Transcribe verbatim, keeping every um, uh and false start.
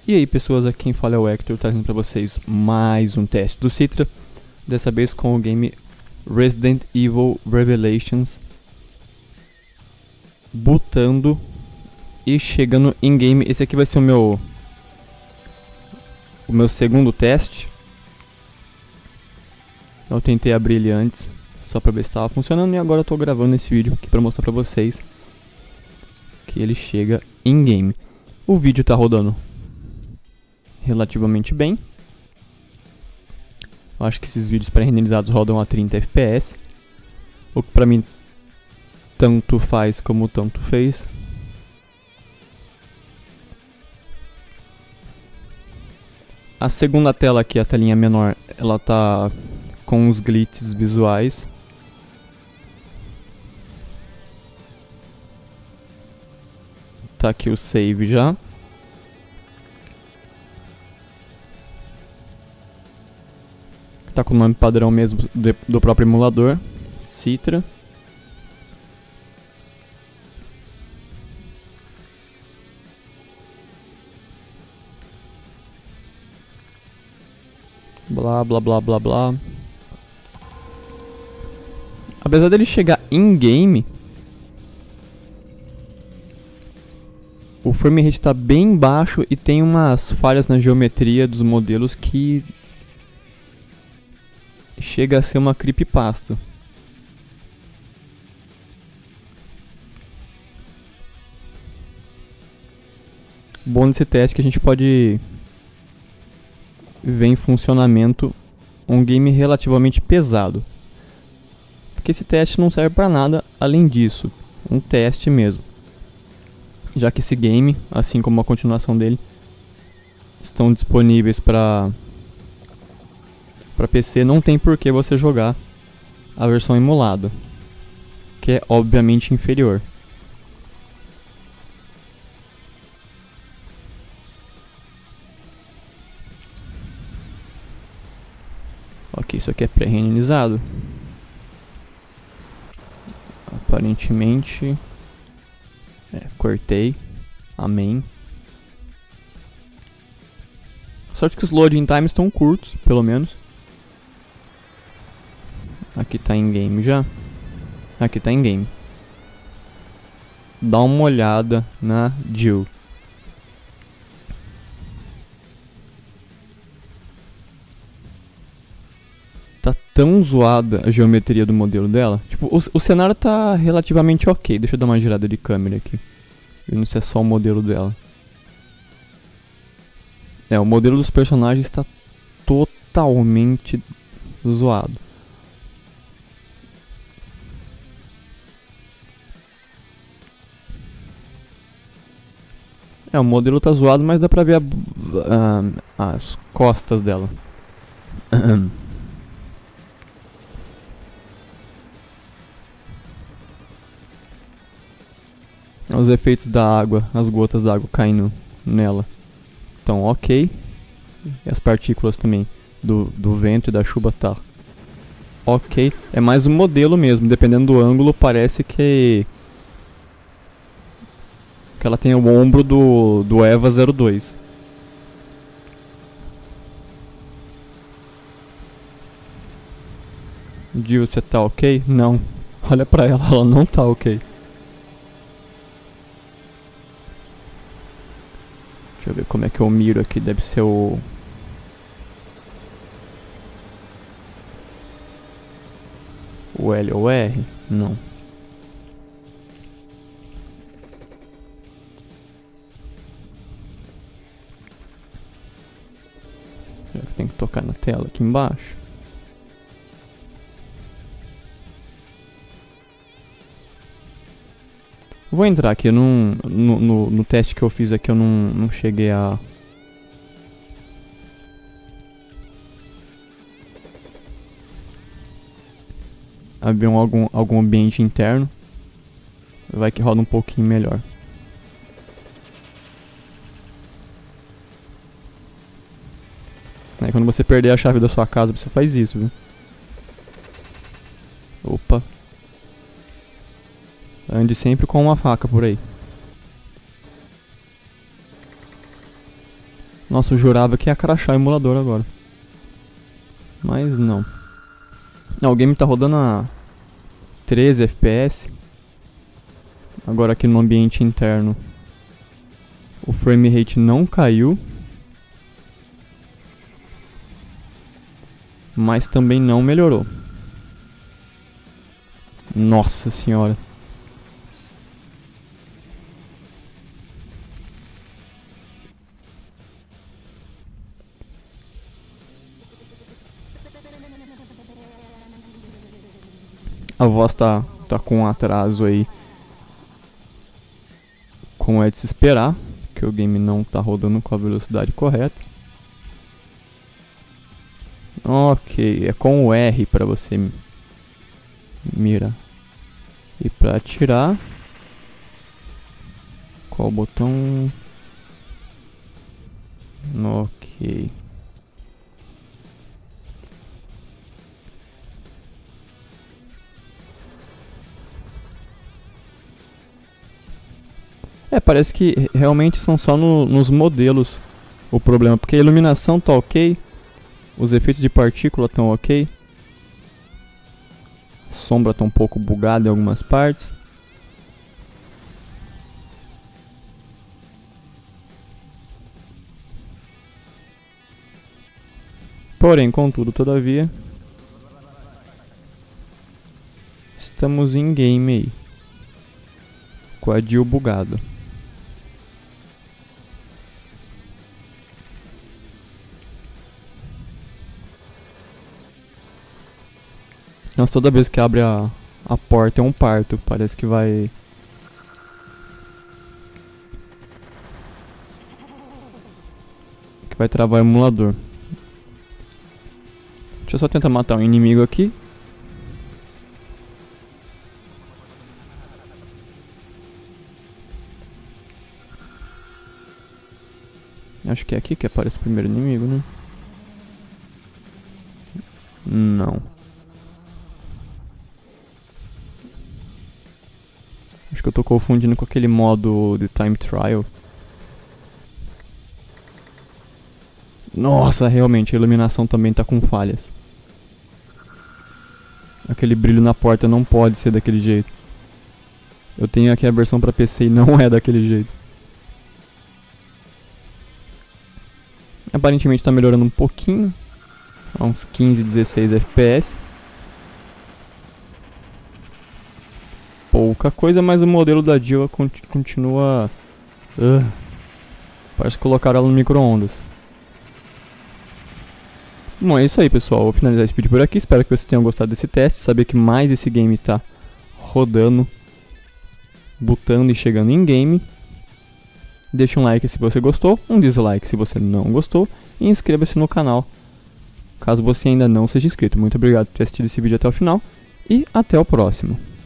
E aí pessoas, aqui quem fala é o Hector, trazendo pra vocês mais um teste do Citra. Dessa vez com o game Resident Evil Revelations, bootando e chegando em game. Esse aqui vai ser o meu O meu segundo teste. Eu tentei abrir ele antes, só pra ver se estava funcionando, e agora eu tô gravando esse vídeo aqui pra mostrar pra vocês que ele chega em game. O vídeo tá rodando relativamente bem. Eu acho que esses vídeos pré-renderizados rodam a trinta F P S, o que pra mim tanto faz como tanto fez. A segunda tela aqui, a telinha menor, ela tá com uns glitches visuais. Tá aqui o save já. Tá com o nome padrão mesmo de, do próprio emulador, Citra. Blá blá blá blá blá. Apesar dele chegar em game, o frame rate tá bem baixo e tem umas falhas na geometria dos modelos que chega a ser uma creepypasta. Bom nesse teste que a gente pode ver em funcionamento um game relativamente pesado, porque esse teste não serve para nada além disso, um teste mesmo, já que esse game, assim como a continuação dele, estão disponíveis para para P C. Não tem por que você jogar a versão emulada, que é obviamente inferior. Ok, isso aqui é pré-renderizado. Aparentemente, é, cortei. Amém. Sorte que os loading times estão curtos, pelo menos. Aqui tá em game já. Aqui tá em game. Dá uma olhada na Jill. Tá tão zoada a geometria do modelo dela. Tipo, o, o cenário tá relativamente ok. Deixa eu dar uma girada de câmera aqui. Eu não sei se é só o modelo dela. É, o modelo dos personagens tá totalmente zoado. É, o modelo tá zoado, mas dá pra ver a, a, as costas dela. Os efeitos da água, as gotas d'água caindo nela, então ok. E as partículas também do, do vento e da chuva tá ok. É mais um modelo mesmo, dependendo do ângulo parece que que ela tem o ombro do, do EVA zero dois. Jill, você tá ok? Não. Olha pra ela, ela não tá ok. Deixa eu ver como é que eu miro aqui, deve ser o... O L ou R? Não. Tem que tocar na tela aqui embaixo. Vou entrar aqui, eu não, no, no, no teste que eu fiz aqui eu não, não cheguei a... a ver um, algum, algum ambiente interno. Vai que roda um pouquinho melhor. Aí quando você perder a chave da sua casa, você faz isso, viu? Opa. Ande sempre com uma faca por aí. Nossa, eu jurava que ia crashar o emulador agora. Mas não. Não, o game tá rodando a treze F P S. Agora aqui no ambiente interno o frame rate não caiu, mas também não melhorou. Nossa senhora. A voz tá, tá com um atraso aí, como é de se esperar, que o game não tá rodando com a velocidade correta. Ok, é com o R para você mira. E para atirar, qual o botão? Ok. É, parece que realmente são só no, nos modelos o problema, porque a iluminação tá ok, os efeitos de partícula estão ok, a sombra tá um pouco bugada em algumas partes. Porém, contudo, todavia, estamos em game aí, com a D I O bugado. Nossa, toda vez que abre a, a porta é um parto, parece que vai... que vai travar o emulador. Deixa eu só tentar matar um inimigo aqui. Acho que é aqui que aparece o primeiro inimigo, né? Não. Acho que eu tô confundindo com aquele modo de Time Trial. Nossa, realmente, a iluminação também tá com falhas. Aquele brilho na porta não pode ser daquele jeito. Eu tenho aqui a versão pra P C e não é daquele jeito. Aparentemente tá melhorando um pouquinho. A uns quinze, dezesseis F P S. Pouca coisa, mas o modelo da D I O continua... Uh, parece que colocaram ela no micro-ondas. Bom, é isso aí, pessoal. Vou finalizar esse vídeo por aqui. Espero que vocês tenham gostado desse teste. Saber que mais esse game tá rodando, botando e chegando em game. Deixe um like se você gostou, um dislike se você não gostou, e inscreva-se no canal caso você ainda não seja inscrito. Muito obrigado por ter assistido esse vídeo até o final e até o próximo.